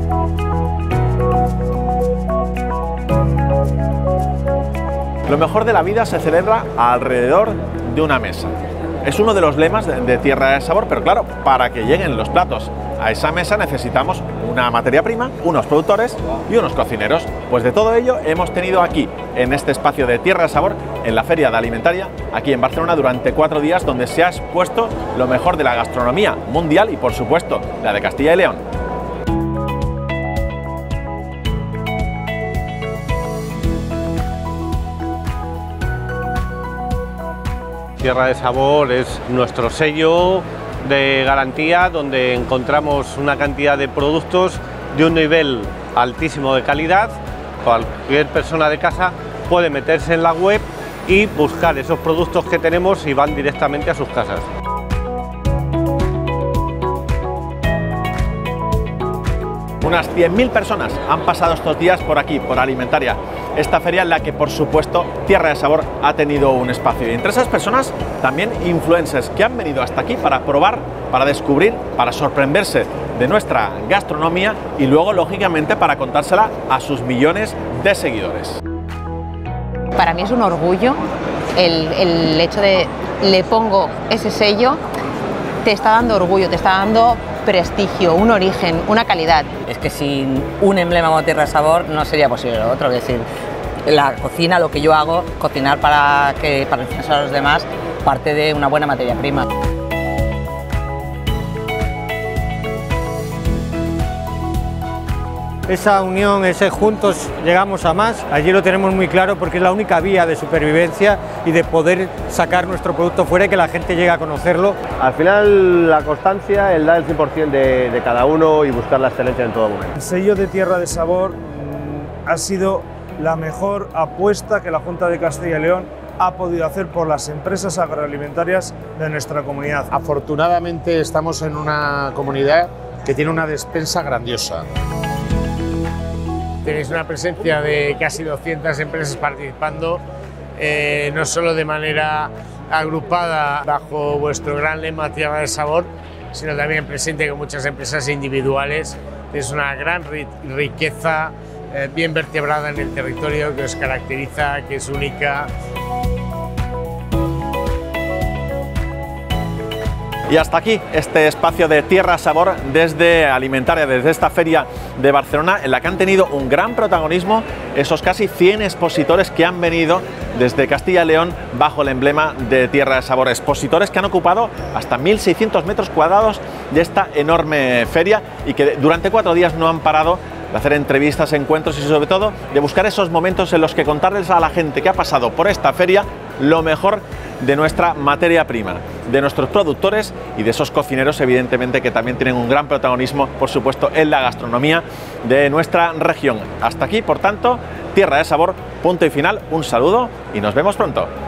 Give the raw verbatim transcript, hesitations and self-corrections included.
Lo mejor de la vida se celebra alrededor de una mesa. Es uno de los lemas de, de Tierra de Sabor, pero claro, para que lleguen los platos a esa mesa necesitamos una materia prima, unos productores y unos cocineros. Pues de todo ello hemos tenido aquí, en este espacio de Tierra de Sabor, en la Feria de Alimentaria, aquí en Barcelona, durante cuatro días, donde se ha expuesto lo mejor de la gastronomía mundial y, por supuesto, la de Castilla y León. Tierra de Sabor es nuestro sello de garantía, donde encontramos una cantidad de productos de un nivel altísimo de calidad. Cualquier persona de casa puede meterse en la web y buscar esos productos que tenemos y van directamente a sus casas. Unas cien mil personas han pasado estos días por aquí, por Alimentaria, esta feria en la que, por supuesto, Tierra de Sabor ha tenido un espacio. Y entre esas personas, también influencers que han venido hasta aquí para probar, para descubrir, para sorprenderse de nuestra gastronomía y luego, lógicamente, para contársela a sus millones de seguidores. Para mí es un orgullo el, el hecho de le pongo ese sello, te está dando orgullo, te está dando prestigio, un origen, una calidad. Es que sin un emblema como Tierra de Sabor no sería posible lo otro, es decir, la cocina, lo que yo hago, cocinar para que para enseñar a los demás, parte de una buena materia prima. Esa unión, ese juntos llegamos a más, allí lo tenemos muy claro porque es la única vía de supervivencia y de poder sacar nuestro producto fuera y que la gente llegue a conocerlo. Al final la constancia, el dar el cien por cien de, de cada uno y buscar la excelencia en todo momento. El sello de Tierra de Sabor mmm, ha sido la mejor apuesta que la Junta de Castilla y León ha podido hacer por las empresas agroalimentarias de nuestra comunidad. Afortunadamente estamos en una comunidad que tiene una despensa grandiosa. Tenéis una presencia de casi doscientas empresas participando, eh, no solo de manera agrupada bajo vuestro gran lema Tierra de Sabor, sino también presente con muchas empresas individuales. Es una gran riqueza eh, bien vertebrada en el territorio que os caracteriza, que es única. Y hasta aquí este espacio de Tierra Sabor desde Alimentaria, desde esta feria de Barcelona, en la que han tenido un gran protagonismo esos casi cien expositores que han venido desde Castilla y León bajo el emblema de Tierra de Sabor. Expositores que han ocupado hasta mil seiscientos metros cuadrados de esta enorme feria y que durante cuatro días no han parado de hacer entrevistas, encuentros y sobre todo de buscar esos momentos en los que contarles a la gente que ha pasado por esta feria lo mejor de nuestra materia prima, de nuestros productores y de esos cocineros, evidentemente, que también tienen un gran protagonismo, por supuesto, en la gastronomía de nuestra región. Hasta aquí, por tanto, Tierra de Sabor, punto y final, un saludo y nos vemos pronto.